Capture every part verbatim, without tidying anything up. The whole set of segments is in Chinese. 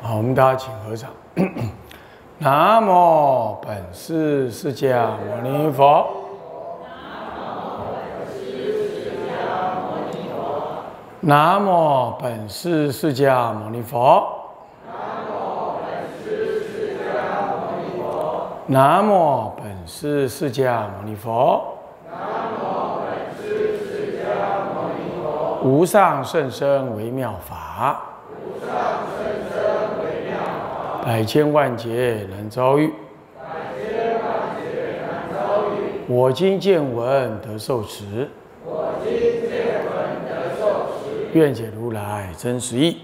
好，我们大家请合掌。南无本师释迦牟尼佛。南无本师释迦牟尼佛。南无本师释迦牟尼佛。无上甚深微妙法，百千万劫难遭遇。我今见闻得受持，愿解如来真实义。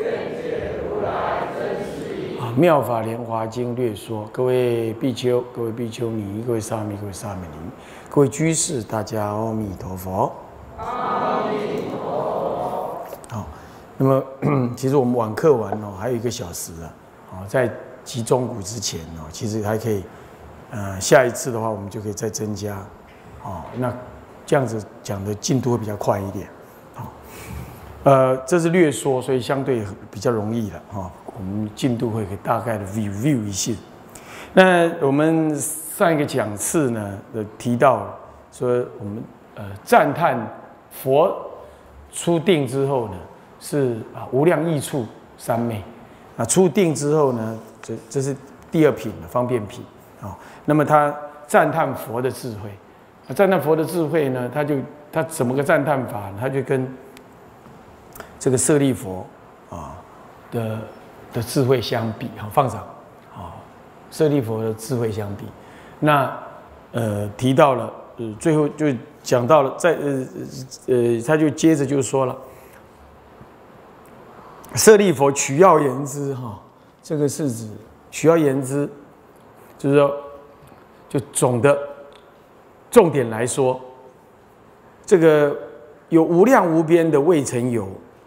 啊，《妙法莲华经》略说，各位比丘、各位比丘尼、各位沙弥、各位沙弥尼、各位居士，大家阿弥陀佛。阿弥陀佛。好，那么其实我们晚课完哦，还有一个小时啊。哦，在集中古之前哦，其实还可以，呃，下一次的话，我们就可以再增加，哦，那这样子讲的进度会比较快一点，好，呃，这是略说，所以相对比较容易了，哈、哦，我们进度会给大概的 review 一下。那我们上一个讲次呢，的提到说，我们呃赞叹佛出定之后呢，是啊无量益处三昧。啊，出定之后呢，这这是第二品的方便品啊、哦。那么他赞叹佛的智慧，啊，赞叹佛的智慧呢，他就他怎么个赞叹法呢？他就跟这个舍利佛啊的的智慧相比，哈，放掌啊，舍利佛的智慧相比，那呃提到了，呃，最后就讲到了，在呃呃，他就接着就说了。舍利弗取要言之，哈，这个是指取要言之，就是说，就总的重点来说，这个有无量无边的未成有、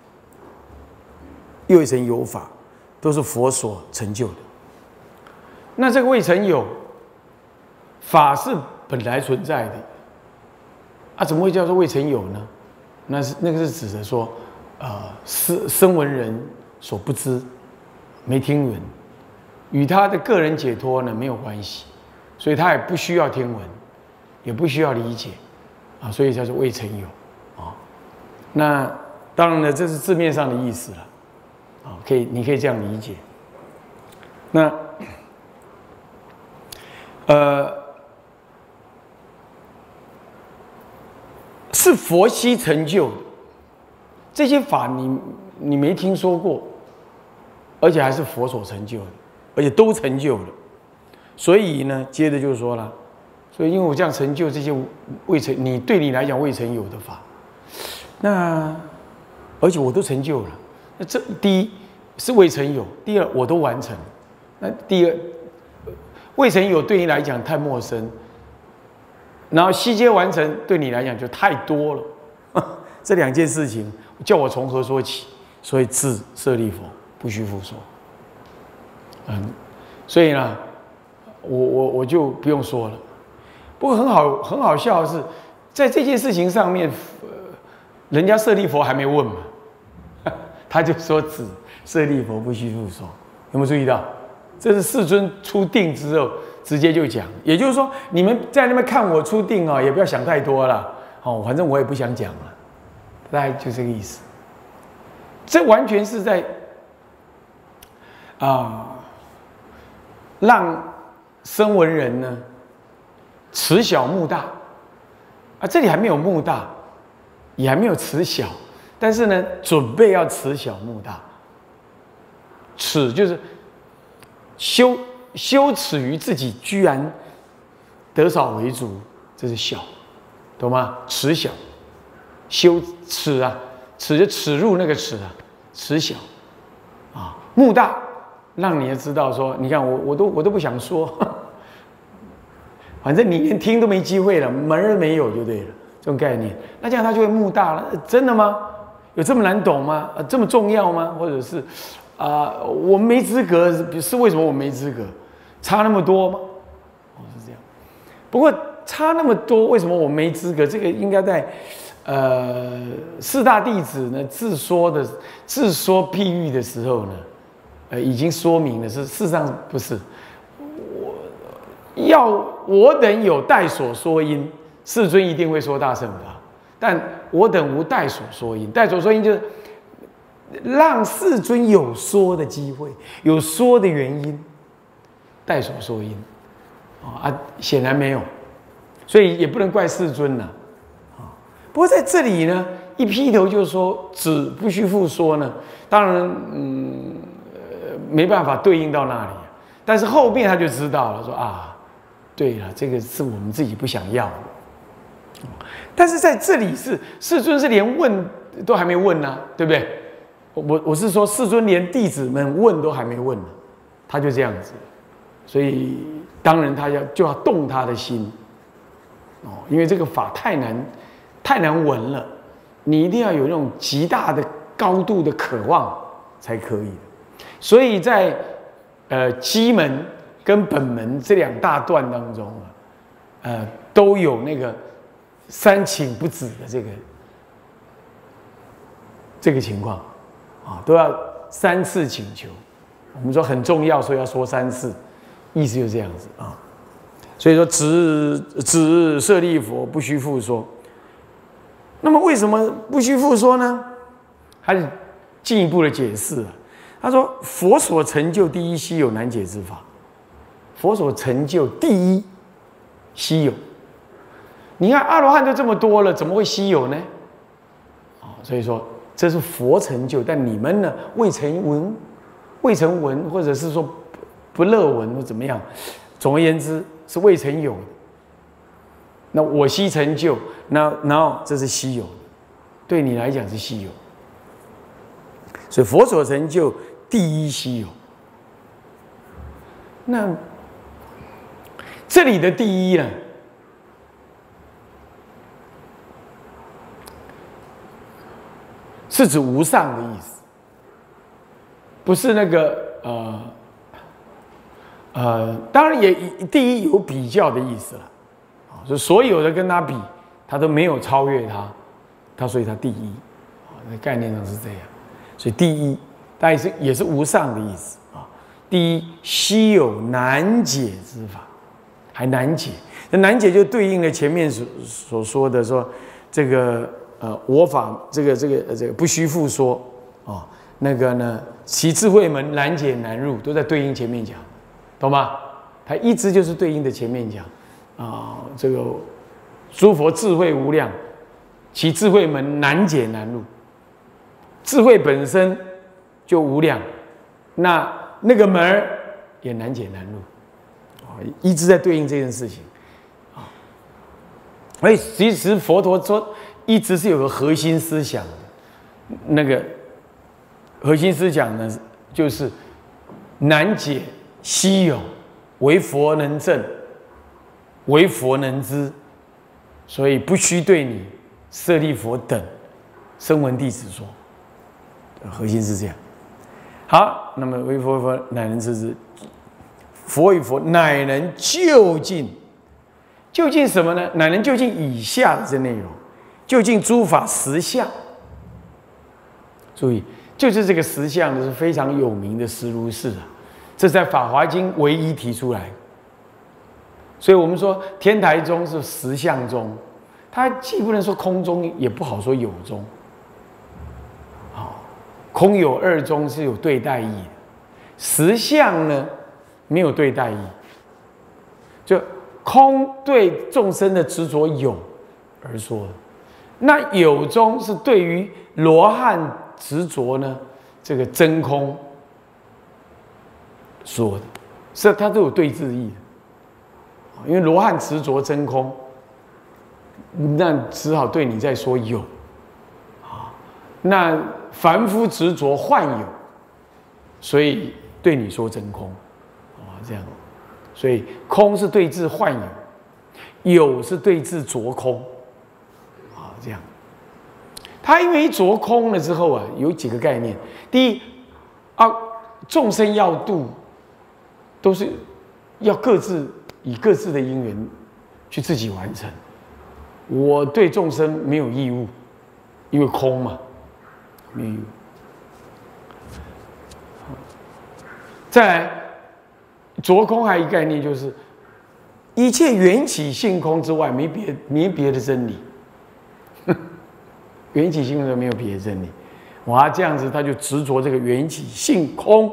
未成有法，都是佛所成就的。那这个未成有法是本来存在的，啊，怎么会叫做未成有呢？那是那个是指的说。呃，声声闻人所不知，没听闻，与他的个人解脱呢没有关系，所以他也不需要听闻，也不需要理解，啊，所以叫做未成有，啊，那当然了，这是字面上的意思了，啊，可以，你可以这样理解。那，呃，是佛悉成就的。这些法你你没听说过，而且还是佛所成就的，而且都成就了。所以呢，接着就说了，所以因为我这样成就这些未成，你对你来讲未成有的法，那而且我都成就了。那这第一是未成有，第二我都完成。那第二未成有对你来讲太陌生，然后悉皆完成对你来讲就太多了。这两件事情叫我从何说起？所以自舍利弗不须复说。嗯，所以呢，我我我就不用说了。不过很好很好笑的是，在这件事情上面，呃、人家舍利弗还没问嘛，他就说自舍利弗不须复说。有没有注意到？这是世尊出定之后直接就讲，也就是说，你们在那边看我出定啊、哦，也不要想太多了。哦，反正我也不想讲了。大概就这个意思，这完全是在啊、呃，让声闻人呢持小慕大啊，这里还没有慕大，也还没有持小，但是呢，准备要持小慕大。耻就是羞羞耻于自己居然得少为足，这是小，懂吗？持小。羞耻啊，耻就耻辱那个耻啊，耻小啊，慕大，让你也知道说，你看我我都我都不想说，反正你连听都没机会了，门儿没有就对了，这种概念，那这样他就会慕大了。真的吗？有这么难懂吗？呃、这么重要吗？或者是啊、呃，我没资格是为什么我没资格？差那么多吗？哦，是这样。不过差那么多，为什么我没资格？这个应该在。呃，四大弟子呢自说的自说譬喻的时候呢， 呃已经说明了，是事实上不是。我要我等有待所说因，世尊一定会说大乘法，但我等无待所说因。待所说因就是让世尊有说的机会，有说的原因。待所说因，啊，显然没有，所以也不能怪世尊了。啊，不过在这里呢，一劈头就说只不须复说呢，当然，嗯，呃，没办法对应到那里，但是后面他就知道了，说啊，对了，这个是我们自己不想要的。但是在这里是世尊是连问都还没问呢、啊，对不对？我我是说世尊连弟子们问都还没问呢，他就这样子。所以当然他要就要动他的心，哦，因为这个法太难太难闻了，你一定要有那种极大的高度的渴望才可以。所以在呃基门跟本门这两大段当中啊，呃都有那个三请不止的这个这个情况啊，都要三次请求。我们说很重要，所以要说三次。意思就是这样子啊，所以说只只舍利佛不须复说。那么为什么不须复说呢？还是进一步的解释啊。他说：佛所成就第一稀有难解之法，佛所成就第一稀有。你看阿罗汉都这么多了，怎么会稀有呢？啊，所以说这是佛成就，但你们呢未曾闻，未曾闻，或者是说。不乐闻或怎么样，总而言之是未曾有的。那我悉成就，那然后这是稀有的，对你来讲是稀有。所以佛所成就第一稀有。那这里的第一呢，是指无上的意思，不是那个呃。呃，当然也第一有比较的意思了，啊，就所有的跟他比，他都没有超越他，他所以他第一，啊，那概念上是这样，所以第一，但也是也是无上的意思啊。第一稀有难解之法，还难解，那难解就对应了前面所所说的说这个呃我法这个这个这个不须复说啊，那个呢其智慧门难解难入，都在对应前面讲。懂吗？它一直就是对应的前面讲啊，这个诸佛智慧无量，其智慧门难解难入。智慧本身就无量，那那个门也难解难入啊，一直在对应这件事情啊。所以其实佛陀说，一直是有个核心思想的，那个核心思想呢，就是难解。稀有，唯佛能证，唯佛能知，所以不须对你舍利佛等声闻弟子说。核心是这样。好，那么唯佛佛乃能知之，佛与佛乃能究竟，究竟什么呢？乃能究竟以下的这内容，究竟诸法实相。注意，就是这个实相的是非常有名的实如是啊。这是在《法华经》唯一提出来，所以我们说天台宗是实相宗，它既不能说空宗，也不好说有宗。好，空有二宗是有对待义的，实相呢没有对待义，就空对众生的执着有而说的，那有宗是对于罗汉执着呢这个真空。说的，是它都有对治义的，因为罗汉执着真空，那只好对你在说有，啊，那凡夫执着幻有，所以对你说真空，啊，这样，所以空是对治幻有，有是对治着空，啊，这样。他因为着空了之后啊，有几个概念，第一啊，众生要度。都是要各自以各自的因缘去自己完成。我对众生没有义务，因为空嘛，没有义务。 再来，着空还有一个概念就是，一切缘起性空之外，没别没别的真理。缘起性空没有别的真理，哇，这样子他就执着这个缘起性空，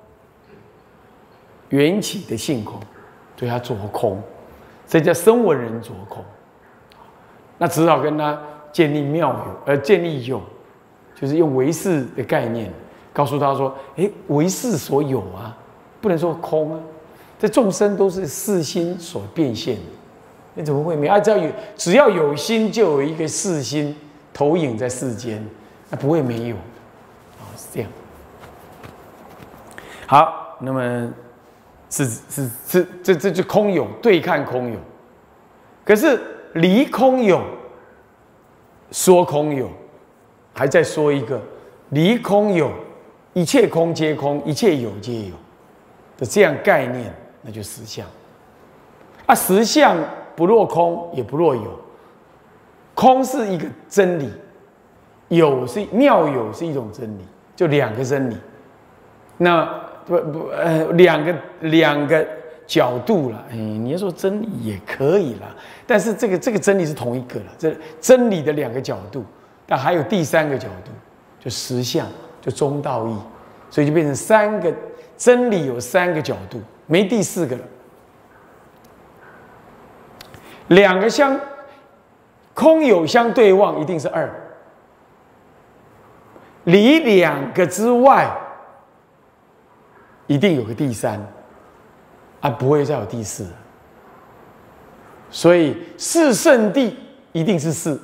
缘起的性空，所以他着空，这叫声闻人着空。那只好跟他建立妙有，呃，建立有，就是用唯识的概念告诉他说：，哎，唯识所有啊，不能说空啊，这众生都是世心所变现的，你怎么会没有？啊，只要有只要有心，就有一个世心投影在世间，那不会没有，啊，是这样。好，那么是是是，这这就空有对看空有，可是离空有，说空有，还在说一个离空有，一切空皆空，一切有皆有的这样概念，那就实相。啊，实相不落空，也不落有。空是一个真理，有是妙有是一种真理，就两个真理。那不不呃两个两个角度了，哎，你要说真理也可以啦，但是这个这个真理是同一个了，这真理的两个角度，但还有第三个角度，就实相，就中道义，所以就变成三个真理，有三个角度，没第四个了。两个相空有相对望，一定是二。离两个之外，一定有个第三，啊，不会再有第四了。所以四圣谛一定是四，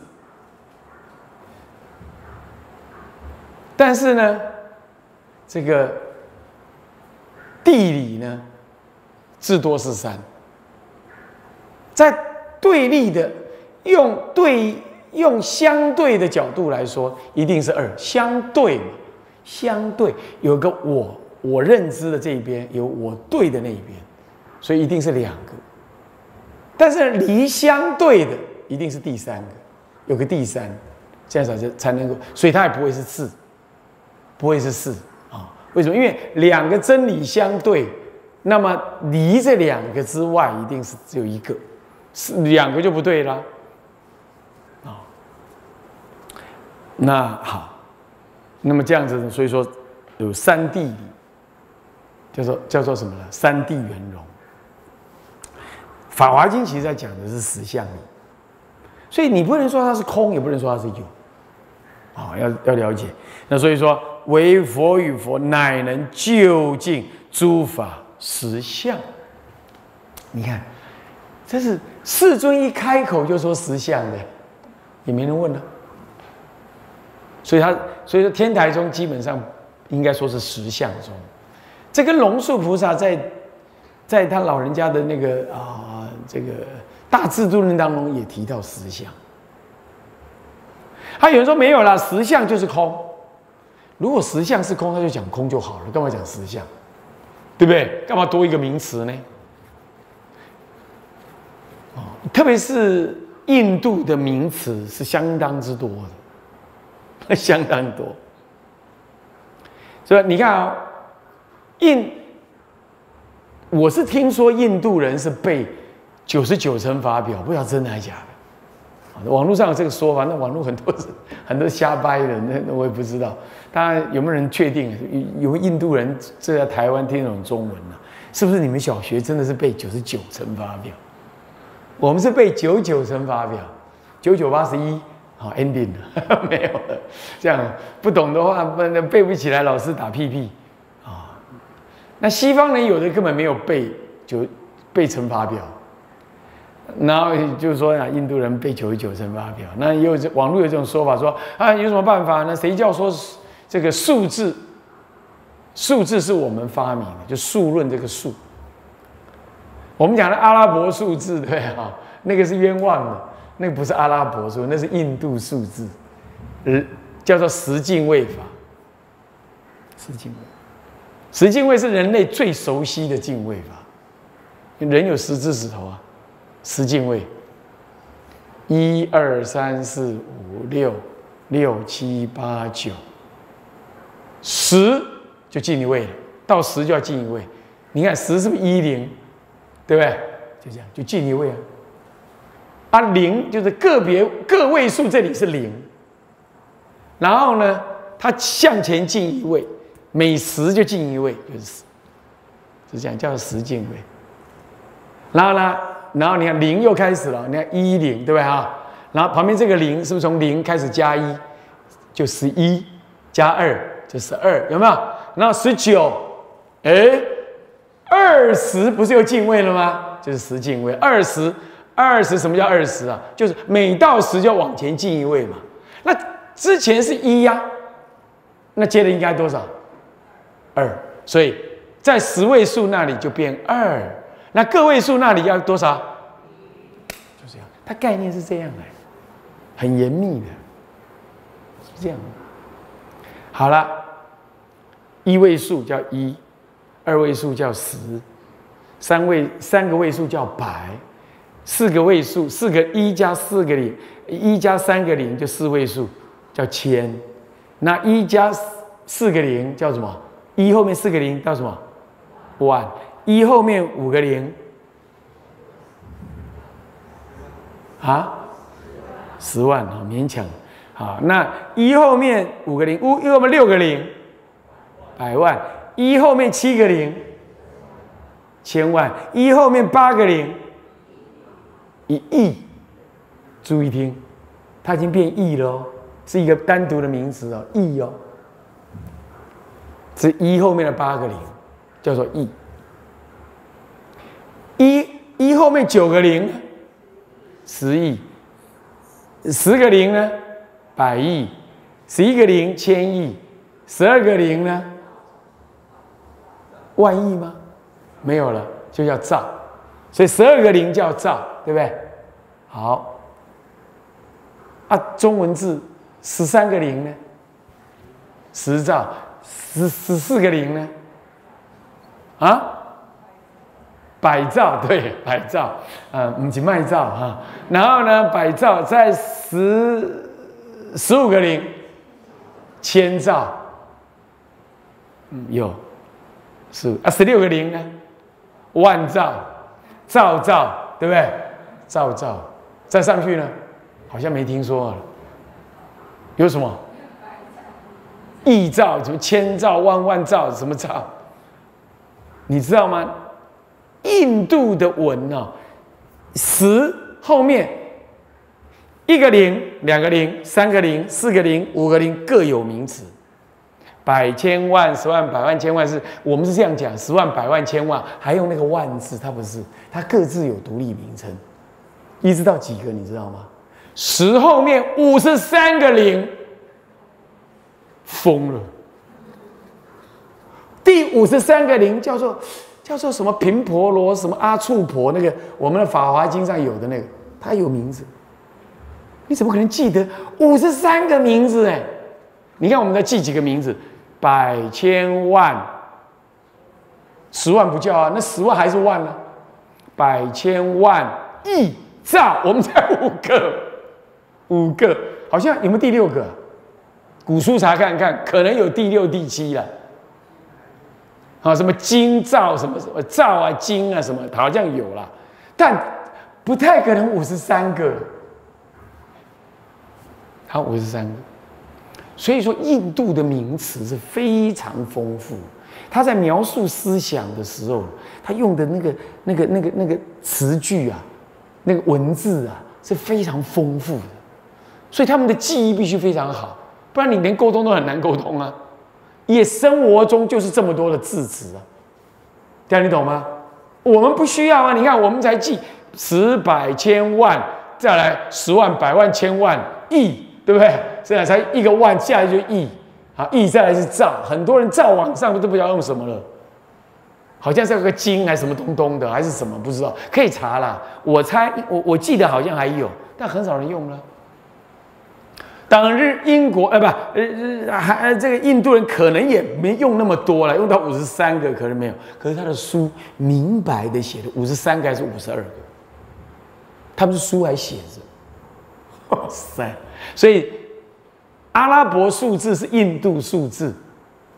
但是呢，这个地理呢，至多是三，在对立的，用对用相对的角度来说，一定是二。相对嘛，相对有个我，我认知的这一边有我对的那一边，所以一定是两个。但是离相对的一定是第三个，有个第三，这样才是才能够，所以它也不会是四，不会是四啊？为什么？因为两个真理相对，那么离这两个之外，一定是只有一个。是两个就不对了，啊、哦，那好，那么这样子，所以说有三谛理，叫做叫做什么呢？三谛圆融。法华经其实在讲的是实相理，所以你不能说它是空，也不能说它是有，啊、哦，要要了解。那所以说，唯佛与佛乃能究竟诸法实相。你看。这是世尊一开口就说实相的，也没人问了。所以他，所以说天台宗基本上应该说是实相宗。这跟龙树菩萨在在他老人家的那个啊、呃、这个大智度论当中也提到实相。他有人说没有啦，实相就是空。如果实相是空，他就讲空就好了，干嘛讲实相？对不对？干嘛多一个名词呢？特别是印度的名词是相当之多的，相当多。所以你看啊、哦，印，我是听说印度人是背九十九层法表，不知道真的还是假的。网络上有这个说法，那网络很多是很多瞎掰的，那那我也不知道。当然有没有人确定有印度人这在台湾听得懂中文呢、啊？是不是你们小学真的是背九十九层法表？我们是背九九乘法表，九九八十一，好 ending 了，没有了。这样不懂的话，不背不起来，老师打屁屁啊。那西方人有的根本没有背九背乘法表，然后就是说啊，印度人背九十九乘法表。那也有网络有这种说法说啊，有什么办法呢？谁叫说这个数字，数字是我们发明的，就数论这个数。我们讲的阿拉伯数字，对啊，那个是冤枉的，那个不是阿拉伯数，那是印度数字，呃，叫做十进位法。十进位，十进位是人类最熟悉的进位法。人有十只指头啊，十进位，一二三四五六六七八九，十就进位了， 到十就要进一位。你看十是不是一零，对不对？就这样就进一位啊。啊，零就是个别个位数，这里是零。然后呢，它向前进一位，每十就进一位，就是十，是这样叫十进位。然后呢，然后你看零又开始了，你看一零，对不对哈？然后旁边这个零是不是从零开始加一，就十一，加二就十二，有没有？然后十九，哎，二十不是又进位了吗？就是十进位，二十，二十什么叫二十啊？就是每到十就往前进一位嘛。那之前是一呀、啊，那接着应该多少？二，所以在十位数那里就变二，那个位数那里要多少？就这样，它概念是这样的，很严密的，是这样的。好了，一位数叫一，二位数叫十，三位三个位数叫百，四个位数四个一加四个零，一加三个零就四位数叫千，那一加四个零叫什么？一后面四个零叫什么？万。一后面五个零啊，十万啊，勉强。好，那一后面五个零，一后面六个零，百万；一后面七个零，千万；一后面八个零，一亿。注意听，它已经变亿了哦，是一个单独的名词哦，亿哦。是一后面的八个零，叫做亿。一一后面九个零，十亿；十个零呢，百亿；十一个零，千亿；十二个零呢，万亿吗？没有了，就叫兆。所以十二个零叫兆，对不对？好。啊，中文字十三个零呢，十兆；十十四个零呢，啊？百兆，对，百兆，呃，不是卖兆哈。然后呢，百兆在十十五个零，千兆，嗯，有，是啊，十六个零呢，万兆，兆兆，对不对？兆兆，再上去呢，好像没听说了。有什么？亿兆，什么千兆、万万兆，什么兆？你知道吗？印度的文哦，十后面一个零、两个零、三个零、四个零、五个零各有名词。百、千、万、十万、百万、千万是我们是这样讲，十万、百万、千万还用那个万字，它不是，它各自有独立名称。一直到几个你知道吗？十后面五十三个零，疯了。第五十三个零叫做。叫做什么频婆罗，什么阿处婆，那个我们的《法华经》上有的那个，它有名字。你怎么可能记得五十三个名字？哎，你看我们在记几个名字，百、千、万、十万不叫啊，那十万还是万呢、啊？百、千、万、亿、兆，我们才五个，五个，好像有没有第六个？古书查看看，可能有第六、第七了。啊，什么金兆，什么什么兆啊，金啊，什么好像有啦，但不太可能五十三个。好，五十三个。所以说，印度的名词是非常丰富。他在描述思想的时候，他用的那个、那个、那个、那个词句啊，那个文字啊，是非常丰富的。所以他们的记忆必须非常好，不然你连沟通都很难沟通啊。也生活中就是这么多的字词啊，这样你懂吗？我们不需要啊，你看我们才记十、百、千、万，再来十万、百万、千万、亿，对不对？这样才一个万，下来就亿，好，亿再来是兆，很多人兆往上都不知道用什么了，好像是有个金还是什么东东的，还是什么不知道，可以查啦。我猜我我记得好像还有，但很少人用了。当日英国呃不呃还这个印度人可能也没用那么多了，用到五十三个可能没有，可是他的书明白的写的五十三个还是五十二个，他们是书还写着，哇塞！所以阿拉伯数字是印度数字，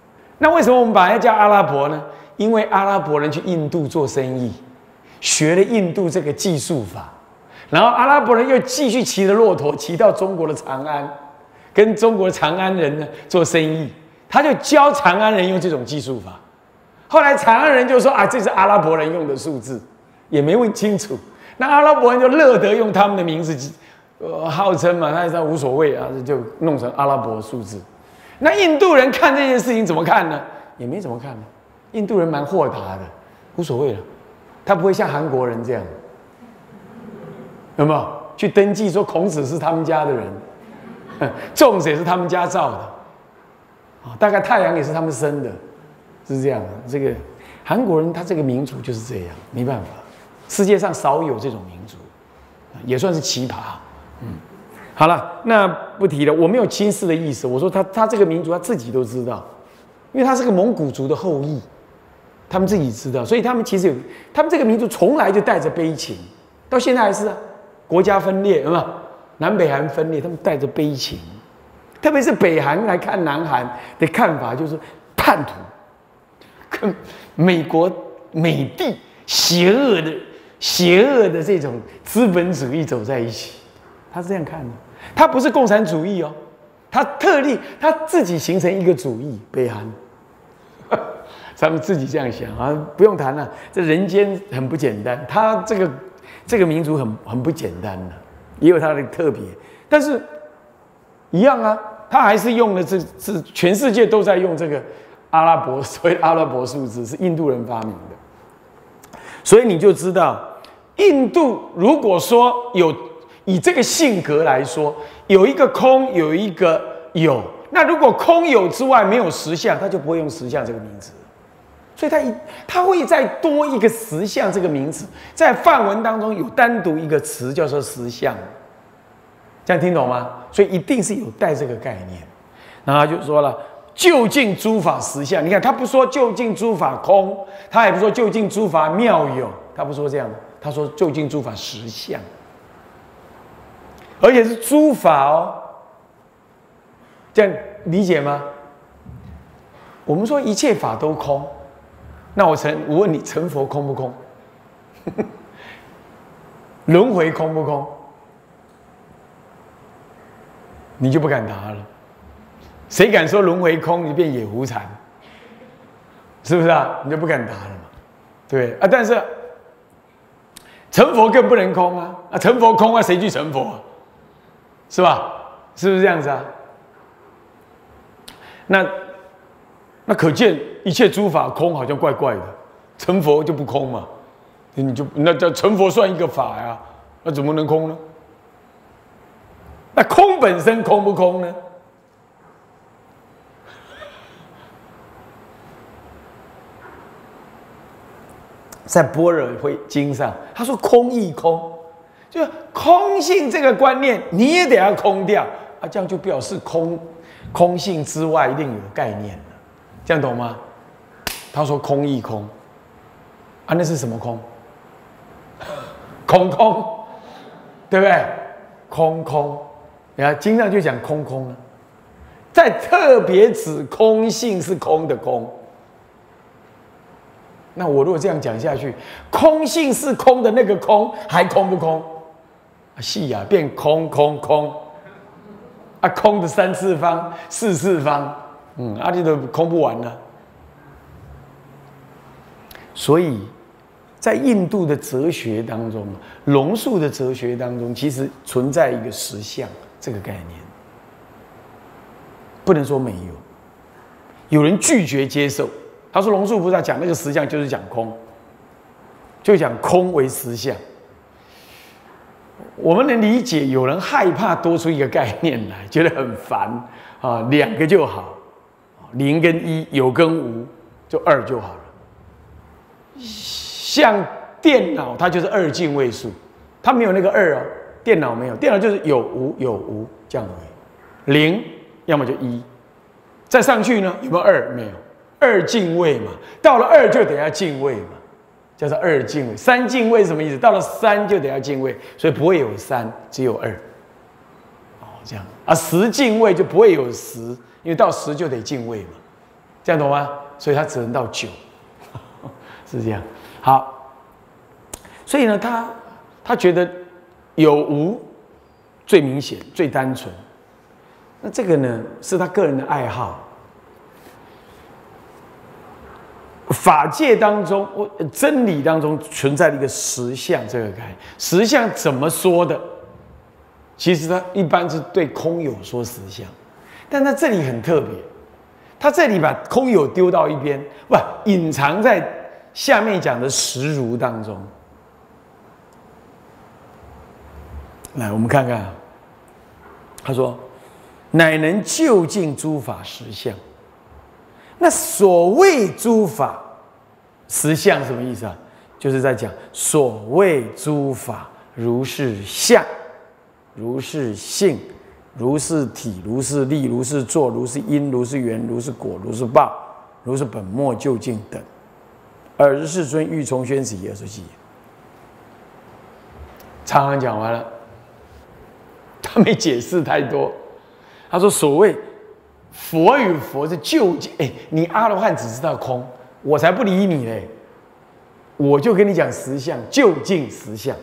那为什么我们把它叫阿拉伯呢？因为阿拉伯人去印度做生意，学了印度这个技术法，然后阿拉伯人又继续骑着骆驼骑到中国的长安，跟中国的长安人呢做生意，他就教长安人用这种技术法。后来长安人就说啊，这是阿拉伯人用的数字，也没问清楚。那阿拉伯人就乐得用他们的名字，呃，号称嘛，他说无所谓啊，就弄成阿拉伯数字。那印度人看这件事情怎么看呢？也没怎么看呢。印度人蛮豁达的，无所谓了，他不会像韩国人这样，有没有去登记说孔子是他们家的人，粽子也是他们家造的，啊，大概太阳也是他们生的，是这样的。这个韩国人他这个民族就是这样，没办法，世界上少有这种民族，也算是奇葩。嗯，好了，那不提了，我没有轻视的意思。我说他他这个民族他自己都知道，因为他是个蒙古族的后裔，他们自己知道，所以他们其实有，他们这个民族从来就带着悲情，到现在还是啊。国家分裂，有没有？南北韩分裂，他们带着悲情，特别是北韩来看南韩的看法，就是叛徒，跟美国美帝邪恶的、邪恶的这种资本主义走在一起，他是这样看的。他不是共产主义哦，他特立他自己形成一个主义，北韩，他们自己这样想啊，不用谈了，这人间很不简单，他这个。这个民族很很不简单的，也有它的特别，但是一样啊，他还是用了这这全世界都在用这个阿拉伯所谓阿拉伯数字，是印度人发明的，所以你就知道，印度如果说有以这个性格来说，有一个空，有一个有，那如果空有之外没有实相，他就不会用实相这个名字。所以他一他会再多一个实相这个名词，在梵文当中有单独一个词叫做实相，这样听懂吗？所以一定是有带这个概念。然后他就说了，究竟诸法实相。你看他不说究竟诸法空，他也不说究竟诸法妙有，他不说这样的，他说究竟诸法实相，而且是诸法哦，这样理解吗？我们说一切法都空。那我成，我问你，成佛空不空？轮回空不空？你就不敢答了。谁敢说轮回空，你变野狐禅？是不是啊？你就不敢答了嘛？对啊，但是成佛更不能空啊！啊，成佛空啊，谁去成佛啊？是吧？是不是这样子啊？那。那可见一切诸法空，好像怪怪的。成佛就不空嘛？你就那叫成佛算一个法呀？那怎么能空呢？那空本身空不空呢？在般若会经上，他说空亦空，就是空性这个观念你也得要空掉啊，这样就表示空空性之外一定有概念。这样懂吗？他说空亦空，啊，那是什么空？空空，对不对？空空，你看经上就讲空空了，在特别指空性是空的空。那我如果这样讲下去，空性是空的那个空还空不空？是呀，变空空空，啊，空的三次方、四次方。嗯，阿弟都空不完了，所以在印度的哲学当中，龙树的哲学当中，其实存在一个实相这个概念，不能说没有。有人拒绝接受，他说龙树菩萨讲那个实相就是讲空，就讲空为实相。我们能理解，有人害怕多出一个概念来，觉得很烦啊，两个就好。零跟一，有跟无，就二就好了。像电脑，它就是二进位数，它没有那个二哦。电脑没有，电脑就是有无有无这样而已。零，要么就一，再上去呢有没有二？没有，二进位嘛。到了二就得要进位嘛，叫做二进位。三进位是什么意思？到了三就得要进位，所以不会有三，只有二。哦，这样啊，十进位就不会有十。因为到十就得进位嘛， 这样懂吗？所以他只能到九，是这样。好，所以呢，他他觉得有无最明显、最单纯。那这个呢，是他个人的爱好。法界当中，我真理当中存在的一个实相这个概念。实相怎么说的？其实他一般是对空有说实相，但他这里很特别，他这里把空有丢到一边，不隐藏在下面讲的实如当中。来，我们看看，他说：“乃能究竟诸法实相。”那所谓诸法实相什么意思啊？就是在讲所谓诸法如是相。如是性，如是体，如是力，如是作，如是因，如是缘，如是果，如是报，如是本末究竟等。尔世尊欲从宣此而说记。常常讲完了，他没解释太多。他说：“所谓佛与佛是究竟，哎，你阿罗汉只知道空，我才不理你嘞。我就跟你讲实相，究竟实相，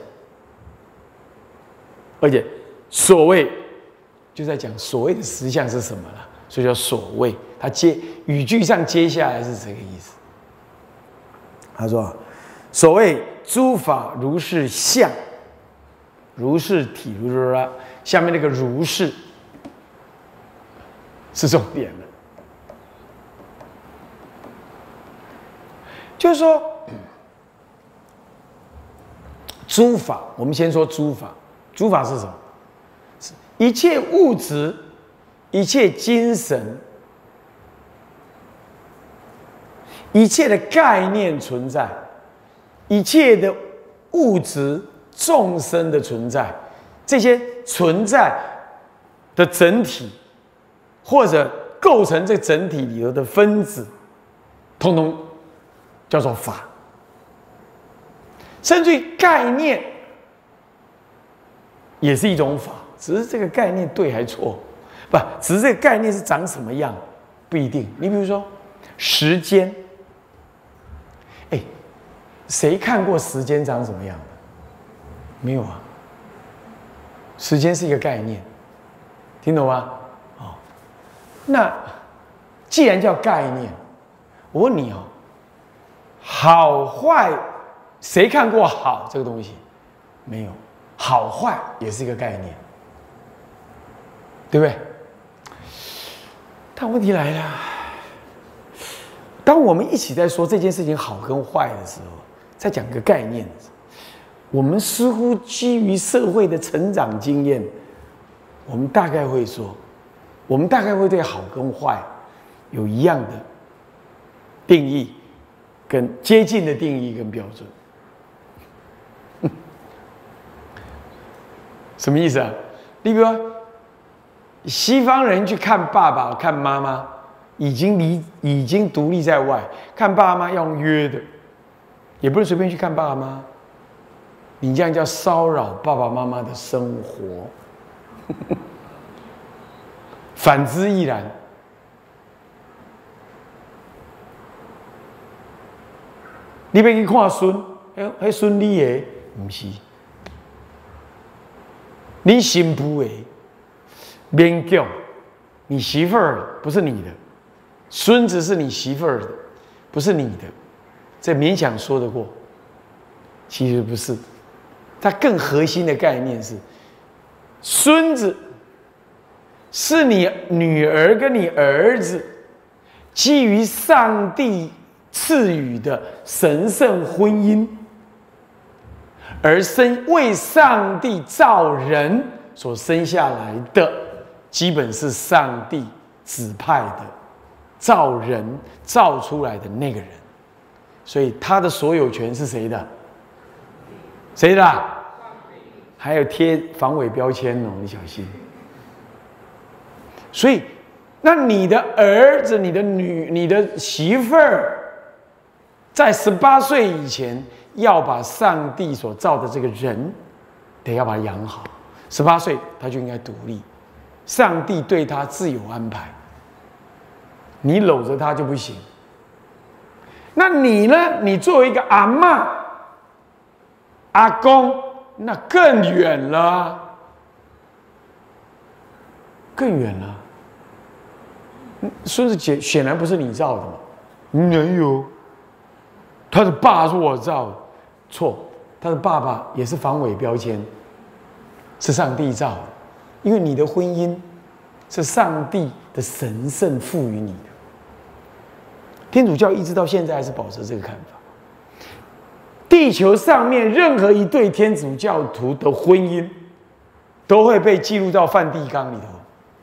而且。”所谓就在讲所谓的实相是什么了，所以叫所谓。他接语句上接下来是这个意思。他说：“所谓诸法如是相，如是体，如是啊，下面那个如是是重点了。就是说，诸法，我们先说诸法，诸法是什么？一切物质，一切精神，一切的概念存在，一切的物质众生的存在，这些存在的整体，或者构成这整体里头的分子，通通叫做法。甚至于概念也是一种法。只是这个概念对还错，不，只是这个概念是长什么样不一定。你比如说时间，哎，谁看过时间长什么样的？没有啊。时间是一个概念，听懂吗？哦，那既然叫概念，我问你哦，好坏，谁看过好这个东西？没有，好坏也是一个概念。对不对？但问题来了，当我们一起在说这件事情好跟坏的时候，在讲个概念的时候，我们似乎基于社会的成长经验，我们大概会说，我们大概会对好跟坏有一样的定义，跟接近的定义跟标准。什么意思啊？你比如说。西方人去看爸爸、看妈妈，已经离已经独立在外，看爸妈要用约的，也不能随便去看爸妈。你这样叫骚扰爸爸妈妈的生活，反之亦然。你要去看孙，哎，那孙你的，不是，你新妇的。勉强，你媳妇儿不是你的，孙子是你媳妇儿的，不是你的，这勉强说得过。其实不是，它更核心的概念是，孙子是你女儿跟你儿子基于上帝赐予的神圣婚姻而生，为上帝造人所生下来的。基本是上帝指派的造人造出来的那个人，所以他的所有权是谁的？谁的？还有贴防伪标签哦，你小心。所以，那你的儿子、你的女、你的媳妇儿，在十八岁以前，要把上帝所造的这个人，得要把他养好。十八岁他就应该独立。上帝对他自有安排， 你搂着他就不行。那你呢？你作为一个阿嬷、阿公，那更远了，更远了。孙子显显然不是你造的嘛，没有，他的爸是我造的，错，他的爸爸也是防伪标签，是上帝造的，因为你的婚姻是上帝的神圣赋予你的。天主教一直到现在还是保持这个看法，地球上面任何一对天主教徒的婚姻，都会被记录到梵蒂冈里头。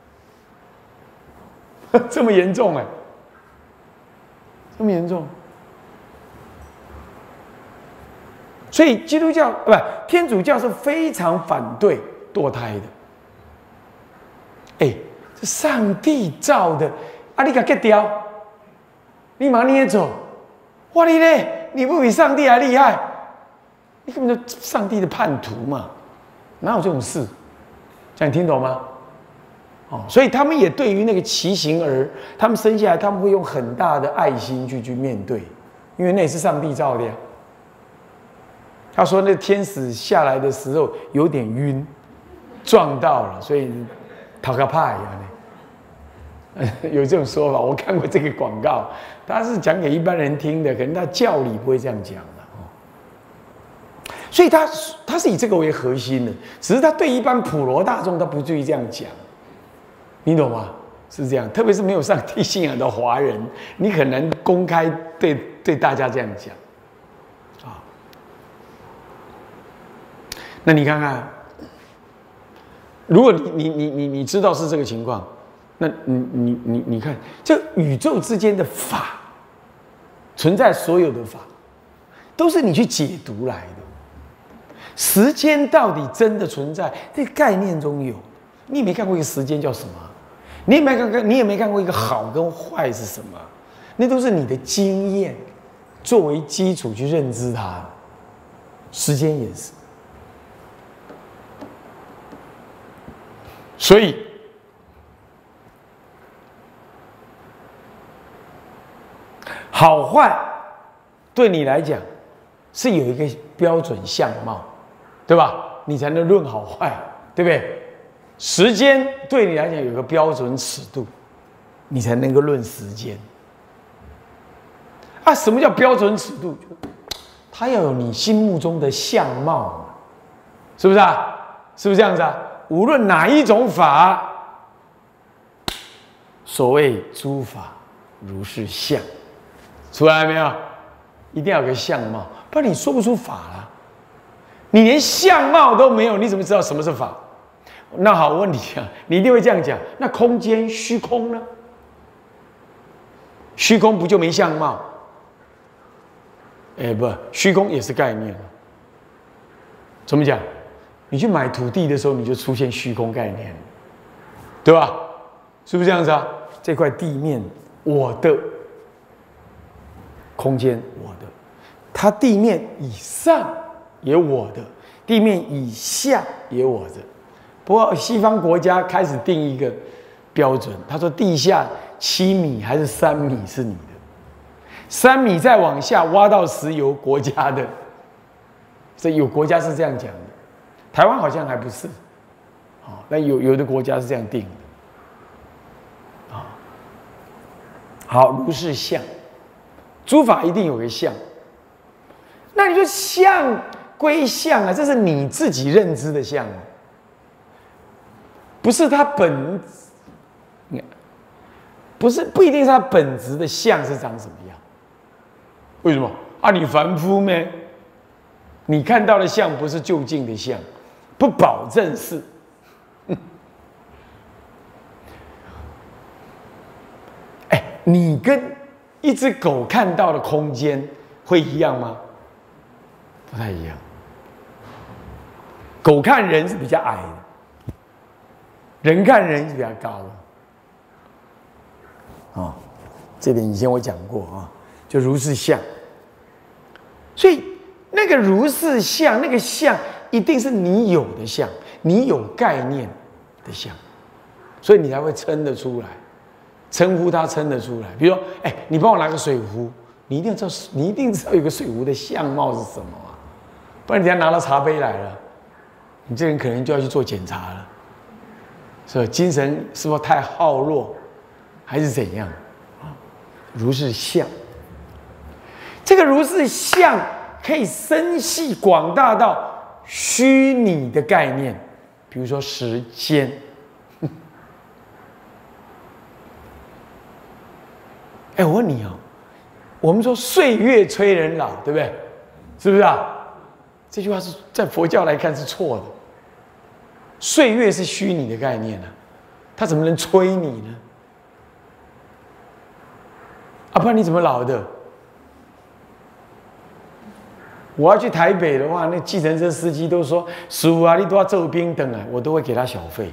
这么严重哎、欸，这么严重，所以基督教不天主教是非常反对堕胎的。哎、欸，这上帝造的，啊，你给割掉，你马上捏走，哇你嘞，你不比上帝还厉害？你根本就上帝的叛徒嘛，哪有这种事？这样你听懂吗？哦，所以他们也对于那个畸形儿，他们生下来，他们会用很大的爱心去去面对，因为那也是上帝造的呀。他说那天使下来的时候有点晕，撞到了，所以讨个怕一样的。有这种说法，我看过这个广告，他是讲给一般人听的，可能他教理不会这样讲的哦。所以他他是以这个为核心的，只是他对一般普罗大众他不至于这样讲。你懂吗？是这样，特别是没有上帝信仰的华人，你很难公开对对大家这样讲，啊。那你看看，如果你你你你你知道是这个情况，那你你你你看，这宇宙之间的法，存在所有的法，都是你去解读来的。时间到底真的存在？这个概念中有，你也没看过一个时间叫什么？你也没看过，你也没看过一个好跟坏是什么，那都是你的经验作为基础去认知它的。时间也是，所以好坏对你来讲是有一个标准相貌，对吧？你才能论好坏，对不对？时间对你来讲有个标准尺度，你才能够论时间。啊，什么叫标准尺度？它要有你心目中的相貌，是不是啊？是不是这样子啊？无论哪一种法，所谓诸法如是相，出来没有？一定要有个相貌，不然你说不出法了。你连相貌都没有，你怎么知道什么是法？那好问题啊，你一定会这样讲。那空间虚空呢？虚空不就没相貌？哎，不，虚空也是概念。怎么讲？你去买土地的时候，你就出现虚空概念，对吧？是不是这样子啊？这块地面我的，空间我的，它地面以上也我的，地面以下也我的。不过西方国家开始定一个标准，他说地下七米还是三米是你的，三米再往下挖到石油国家的，所以有国家是这样讲的，台湾好像还不是，啊，但有有的国家是这样定的，啊，好，如是相，诸法一定有个相，那你说相归相啊，这是你自己认知的相啊。不是它本，不是不一定是它本质的相是长什么样？为什么啊？你凡夫咩？你看到的相不是究竟的相，不保证是。哎，你跟一只狗看到的空间会一样吗？不太一样。狗看人是比较矮的。人看人是比较高的，哦，这点以前我讲过啊，就如是相。所以那个如是相，那个相一定是你有的相，你有概念的相，所以你才会称得出来。 称呼他称得出来。比如说，哎，你帮我拿个水壶，你一定要知道，你一定知道有个水壶的相貌是什么啊，不然人家拿到茶杯来了，你这人可能就要去做检查了，是吧？精神是不是太耗弱，还是怎样？啊，如是相，这个如是相可以深细广大到虚拟的概念，比如说时间。哎，我问你哦，我们说岁月催人老，对不对？是不是啊？这句话是在佛教来看是错的。岁月是虚拟的概念啊，它怎么能催你呢？啊，不然你怎么老的？我要去台北的话，那计程车司机都说：“师傅啊，你都要做冰灯啊，我都会给他小费。”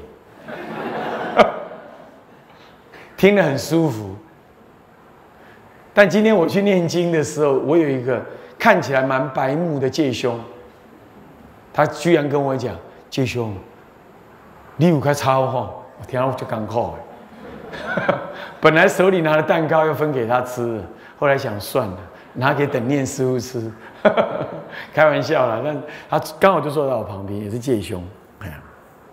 听得很舒服。但今天我去念经的时候，我有一个看起来蛮白目的介兄，他居然跟我讲：“介兄，你有开超哈？”我听到就刚哭哎。本来手里拿的蛋糕要分给他吃，后来想算了，拿给等念师傅吃。开玩笑啦，但他刚好就坐在我旁边，也是介兄。哎呀，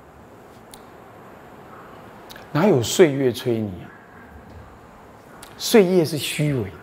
哪有岁月催你啊？岁月是虚伪。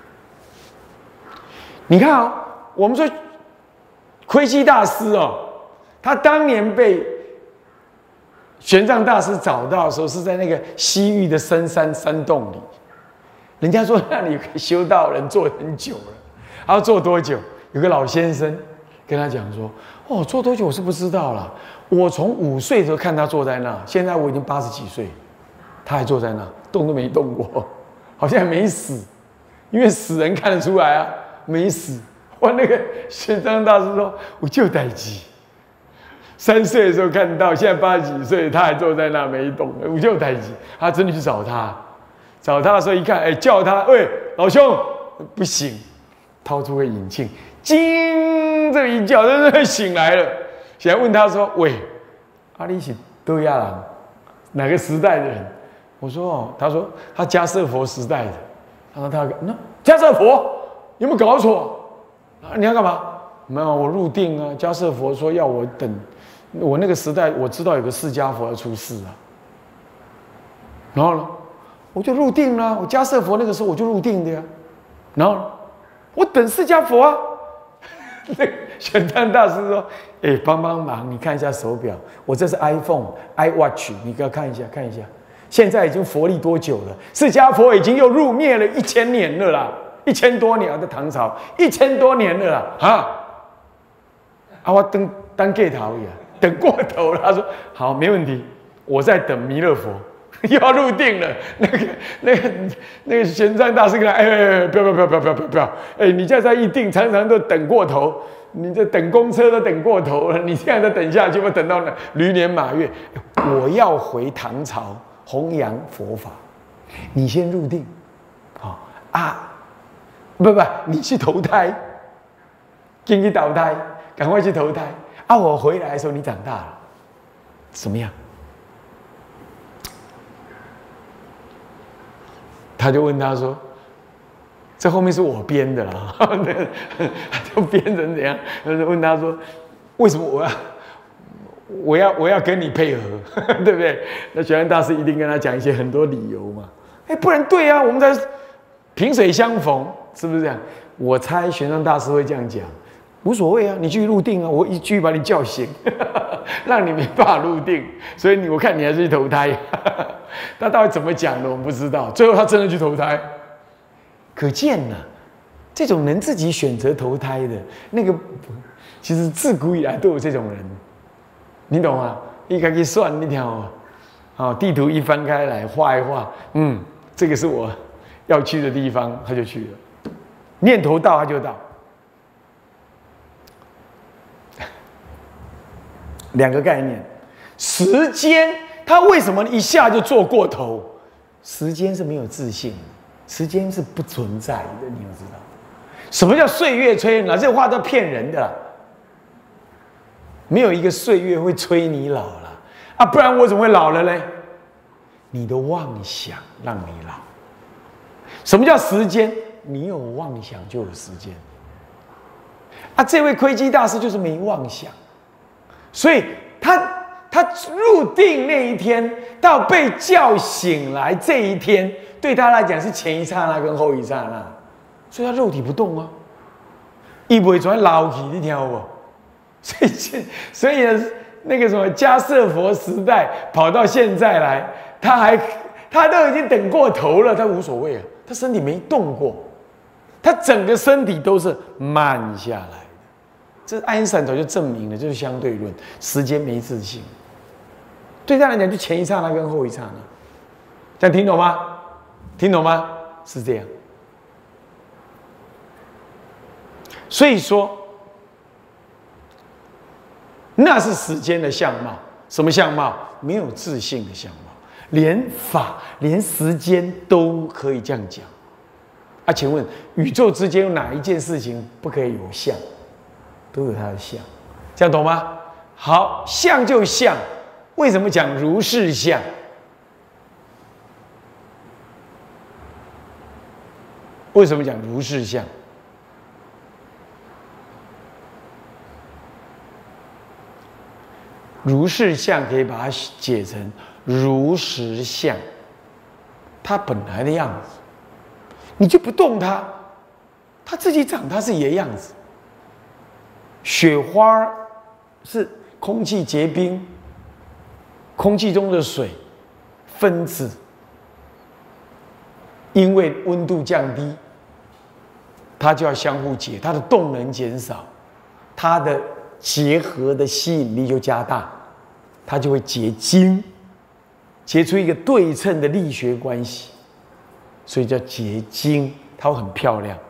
你看啊、哦，我们说窥基大师哦，他当年被玄奘大师找到的时候，是在那个西域的深山山洞里。人家说那里修道人坐很久了，他要坐多久？有个老先生跟他讲说：“哦，坐多久我是不知道啦。我从五岁的时候看他坐在那，现在我已经八十几岁，他还坐在那，动都没动过。”好像没死，因为死人看得出来啊，没死。我那个玄奘大师说：“我就待机，三岁的时候看到，现在八十几岁，他还坐在那没动，我就待机。”他真的去找他，找他的时候一看，哎，叫他，喂，老兄，不行，掏出个引磬，惊，这一叫，真的醒来了。起来问他说：“喂，阿里是多亚人，哪个时代的人？”我说哦，他说他迦叶佛时代的，他说他那迦叶佛有没有搞错？啊，你要干嘛？没有，我入定啊。迦叶佛说要我等，我那个时代我知道有个释迦佛要出世啊。然后呢，我就入定了。我迦叶佛那个时候我就入定的呀。然后呢我等释迦佛啊。那玄奘大师说：“哎、欸，帮帮忙，你看一下手表，我这是 iPhone、iWatch， 你给我看一下，看一下。”现在已经佛历多久了？释迦佛已经又入灭了一千年了啦，一千多年的唐朝，一千多年了啦，啊！啊，我等等过头呀，等过头了。他说好，没问题，我在等弥勒佛，又要入定了。那个、那个、那个玄奘大师跟他，哎哎哎，不要不要不要不要不要不要，哎，你现在一定常常都等过头。你这等公车都等过头了，你这样再等下去，我等到驴年马月，我要回唐朝。弘扬佛法，你先入定，好、哦、啊，不不，你去投胎，进去投胎，赶快去投胎啊！我回来的时候你长大了，怎么样？他就问他说：“这后面是我编的啦，就编成怎样？”他就问他说：“为什么我要？”我要我要跟你配合，对不对？那玄奘大师一定跟他讲一些很多理由嘛。哎，不然对啊，我们在萍水相逢，是不是这样？我猜玄奘大师会这样讲，无所谓啊，你继续入定啊，我一继续把你叫醒，让你没办法入定，所以你我看你还是去投胎。他到底怎么讲的，我们不知道。最后他真的去投胎，可见呢、啊，这种能自己选择投胎的那个，其实自古以来都有这种人。你懂吗？一开始算一条，好，地图一翻开来画一画，嗯，这个是我要去的地方，他就去了。念头到他就到。两个概念，时间，他为什么一下就做过头？时间是没有自信的，时间是不存在的，你要知道。什么叫岁月催人老？这话都骗人的啦。没有一个岁月会催你老了啊，不然我怎么会老了呢？你的妄想让你老， 什么叫时间？你有妄想就有时间。啊，这位窥基大师就是没妄想，所以他他入定那一天到被叫醒来这一天，对他来讲是前一刹那跟后一刹那，所以他肉体不动啊，一不会转老体，你听好不？所以所以呢，那个什么迦叶佛时代跑到现在来，他还他都已经等过头了，他无所谓啊，他身体没动过，他整个身体都是慢下来的。这爱因斯坦早就证明了，就是相对论，时间没自性。对他来讲，就前一刹那跟后一刹那，这样听懂吗？听懂吗？是这样。所以说，那是时间的相貌。什么相貌？没有自性的相貌。连法、连时间都可以这样讲。啊，请问宇宙之间有哪一件事情不可以有相？都有它的相，这样懂吗？好，相就相，为什么讲如是相？为什么讲如是相？如是相可以把它解成如实相，它本来的样子，你就不动它，它自己长它自己的样子。雪花是空气结冰，空气中的水分子因为温度降低，它就要相互结，它的动能减少，它的结合的吸引力就加大，它就会结晶，结出一个对称的力学关系，所以叫结晶，它会很漂亮。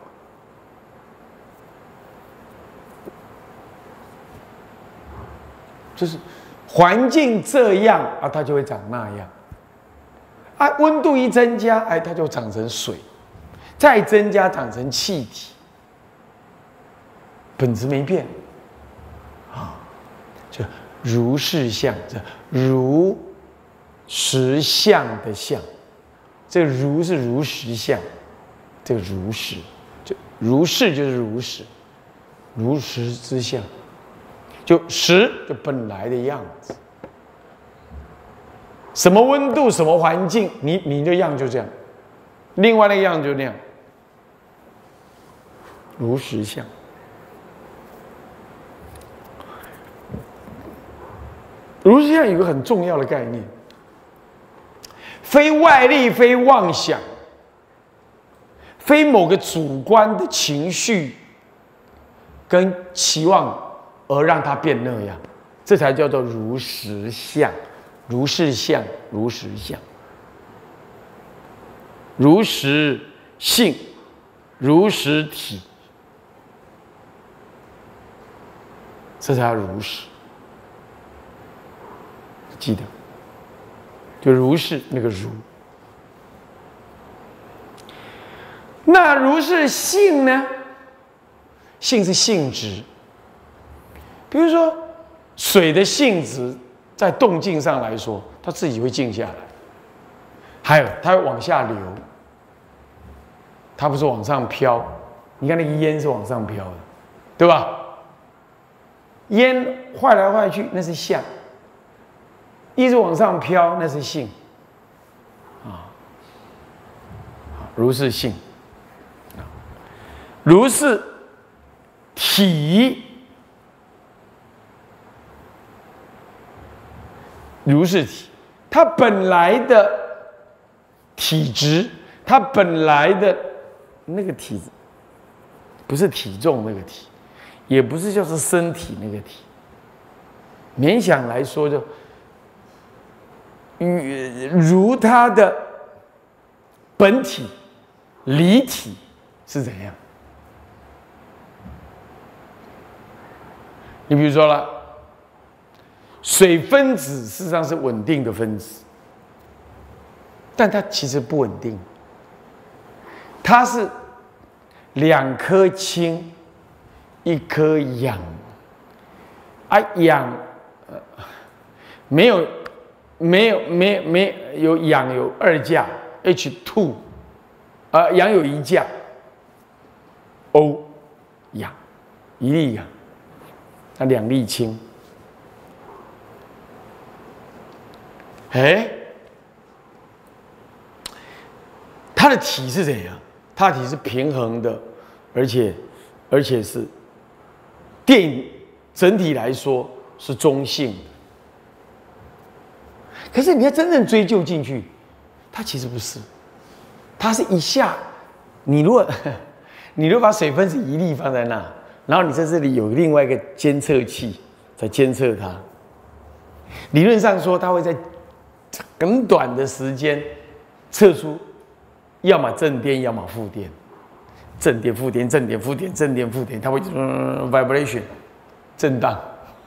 就是环境这样啊，它就会长那样。啊，温度一增加，哎，它就长成水，再增加长成气体，本质没变啊，就如是相，这如实相的相，这个如是如实相，这个如实就如是就是如实，如实之相。就实就本来的样子，什么温度什么环境，你你的样就这样，另外那个样就那样，如实相。如实相有一个很重要的概念，非外力，非妄想，非某个主观的情绪跟期望。而让它变那样，这才叫做如实相，如是相，如实相，如实性，如实体，这才叫如实。记得，就如是那个如。那如是性呢？性是性质。比如说，水的性质在动静上来说，它自己会静下来。还有，它会往下流，它不是往上飘。你看那个烟是往上飘的，对吧？烟坏来坏去，那是相；一直往上飘，那是性。啊，如是性，如是体。如是体，它本来的体质，它本来的那个体，不是体重那个体，也不是就是身体那个体。勉强来说就，与如它的本体、离体是怎样？你比如说了。水分子事实上是稳定的分子，但它其实不稳定。它是两颗氢，一颗氧，啊氧，呃，没有没有没有没有氧有二价 H 二， 呃，阳有一价，欧阳，一粒阳，那两粒氢。哎，它的体是怎样？它的体是平衡的，而且而且是电整体来说是中性的。可是你要真正追究进去，它其实不是，它是一下，你如果你如果把水分子一粒放在那，然后你在这里有另外一个监测器在监测它，理论上说它会在很短的时间测出，要么正电，要么负电，正电、负电、正电、负电、正电、负电，它会嗯 vibration 震荡。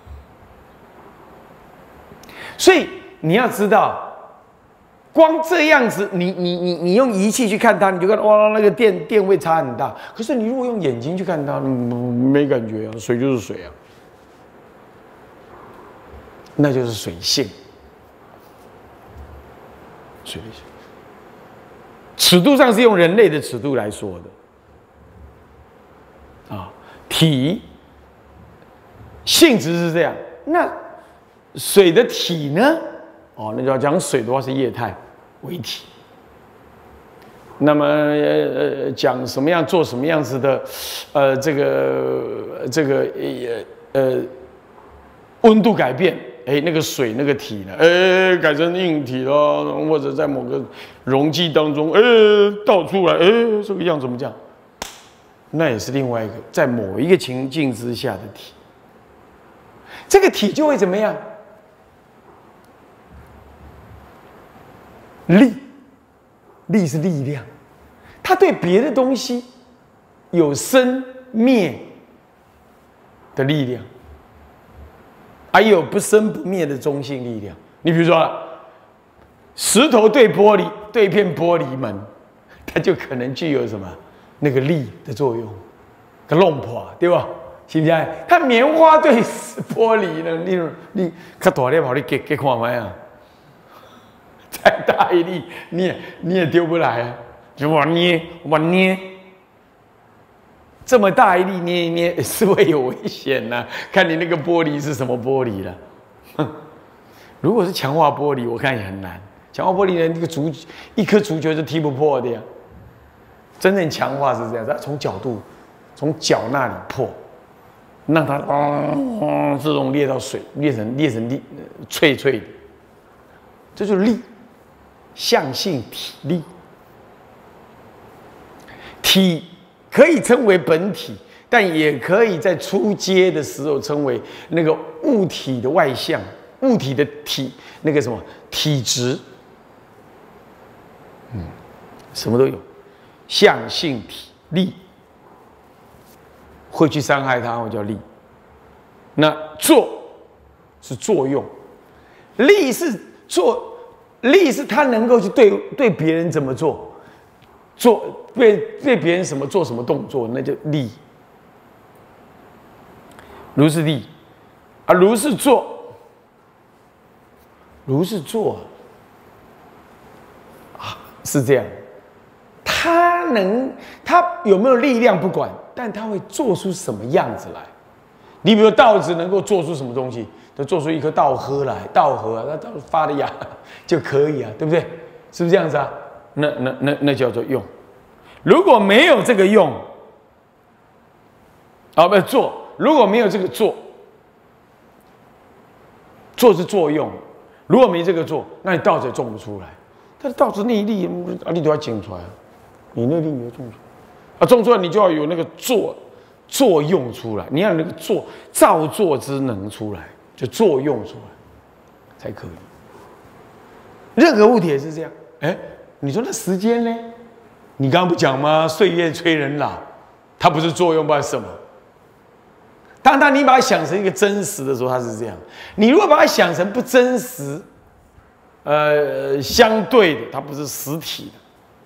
所以你要知道，光这样子，你你你你用仪器去看它，你就看哇，那个电电位差很大。可是你如果用眼睛去看它，嗯、没感觉啊，水就是水啊，那就是水性。水性，尺度上是用人类的尺度来说的啊，体性质是这样。那水的体呢？哦，那就要讲水的话是液态为体。那么呃讲什么样做什么样子的，呃这个这个呃呃温度改变。哎，那个水那个体呢？哎，改成硬体了，或者在某个溶剂当中，哎，倒出来，哎，这个样怎么讲？那也是另外一个在某一个情境之下的体。这个体就会怎么样？力，力是力量，它对别的东西有生灭的力量。还有不生不灭的中性力量。你比如说，石头对玻璃，对一片玻璃门，它就可能具有什么那个力的作用，个弄破，对吧？是不是？它棉花对玻璃呢，你你看大力跑，你给给看没啊？再大一力，你也你也丢不来啊！就往捏，往捏。这么大一粒捏一捏是会有危险呐、啊，看你那个玻璃是什么玻璃了。哼，如果是强化玻璃，我看也很难。强化玻璃的那个足一颗足球就踢不破的呀。真正强化是这样，它从角度，从角那里破，让它嗯自动裂到水，裂成裂成粒脆脆的，这就是力，向性体力，体。可以称为本体，但也可以在初阶的时候称为那个物体的外向，物体的体那个什么体质，嗯，什么都有，向性体力，会去伤害它，我叫力。那作是作用，力是做，力是它能够去对对别人怎么做。做对对别人什么做什么动作，那叫力。如是力，啊，如是做，如是做啊，是这样。他能，他有没有力量不管，但他会做出什么样子来？你比如稻子能够做出什么东西？就做出一颗稻禾来，稻禾啊，它发的芽就可以啊，对不对？是不是这样子啊？那那那那叫做用。如果没有这个用，啊不做，如果没有这个做，做是作用。如果没这个做，那你稻子也种不出来。但是稻子那一粒啊，你都要剪出来，你那粒你要种出来，啊种出来你就要有那个作作用出来，你要有那个作造作之能出来，就作用出来才可以。任何物体也是这样，哎。你说那时间呢？你刚刚不讲吗？岁月催人老，它不是作用，不然什么？当当你把它想成一个真实的时候，它是这样；你如果把它想成不真实，呃，相对的，它不是实体的。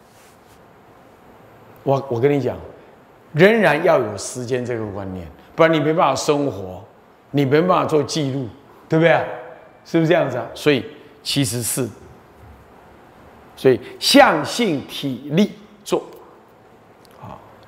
我我跟你讲，仍然要有时间这个观念，不然你没办法生活，你没办法做记录，对不对？是不是这样子啊？所以其实是。所以向性体力做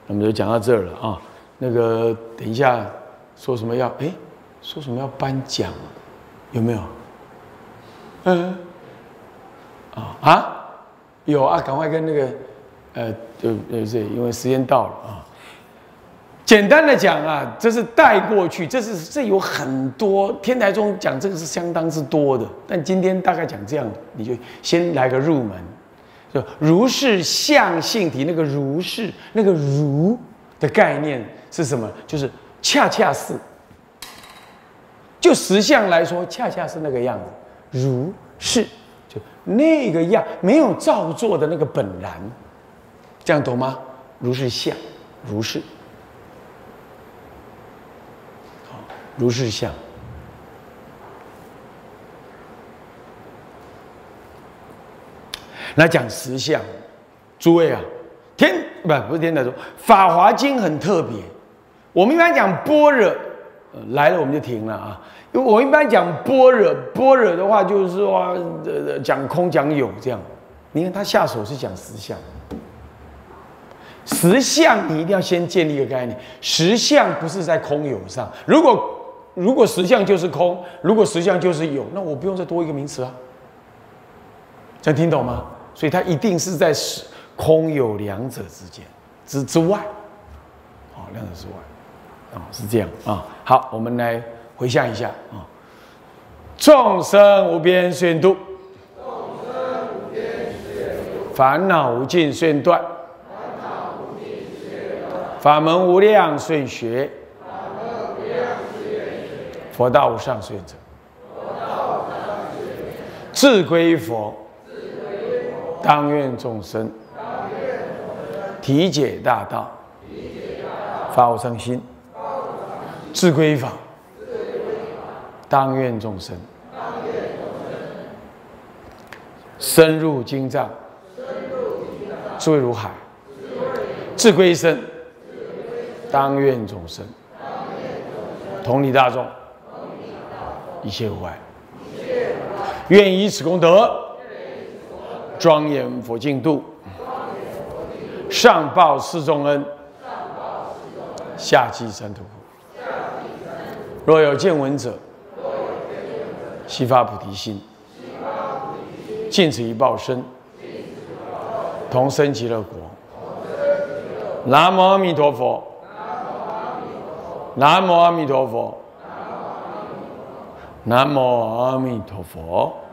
我们就讲到这儿了啊。那个等一下说什么要哎，说什么要颁奖，有没有？嗯，啊啊，有啊，赶快跟那个呃，对对对，因为时间到了啊。简单的讲啊，这是带过去，这是这有很多天台中讲这个是相当之多的，但今天大概讲这样的，你就先来个入门，就如是相性体，那个如是那个如的概念是什么？就是恰恰是，就实相来说，恰恰是那个样子，如是就那个样，没有造作的那个本然，这样懂吗？如是相，如是。如是相，来讲实相。诸位啊，天不不是天台说，《法华经》很特别。我们一般讲般若，呃、来了我们就停了啊。因为我一般讲般若，般若的话就是说，呃，讲空讲有这样。你看他下手是讲实相，实相你一定要先建立一个概念，实相不是在空有上。如果如果实相就是空，如果实相就是有，那我不用再多一个名词啊。这样听懂吗？所以它一定是在空有两者之间之之外，啊、哦，两者之外，啊、哦，是这样啊。好，我们来回想一下啊。众生无边誓度，烦恼无尽誓断，法门无量誓学。佛道无上誓愿者，自归佛，当愿众生体解大道，发无上心；自归法，当愿众生深入经藏，智慧如海；自归身，当愿众生同理大众。一切无碍，愿以此功德，庄严佛净土，上报四重恩，下济三途苦。若有见闻者，悉发菩提心，尽此一报身，同生极乐国。南无阿弥陀佛，南无阿弥陀佛。南无阿弥陀佛。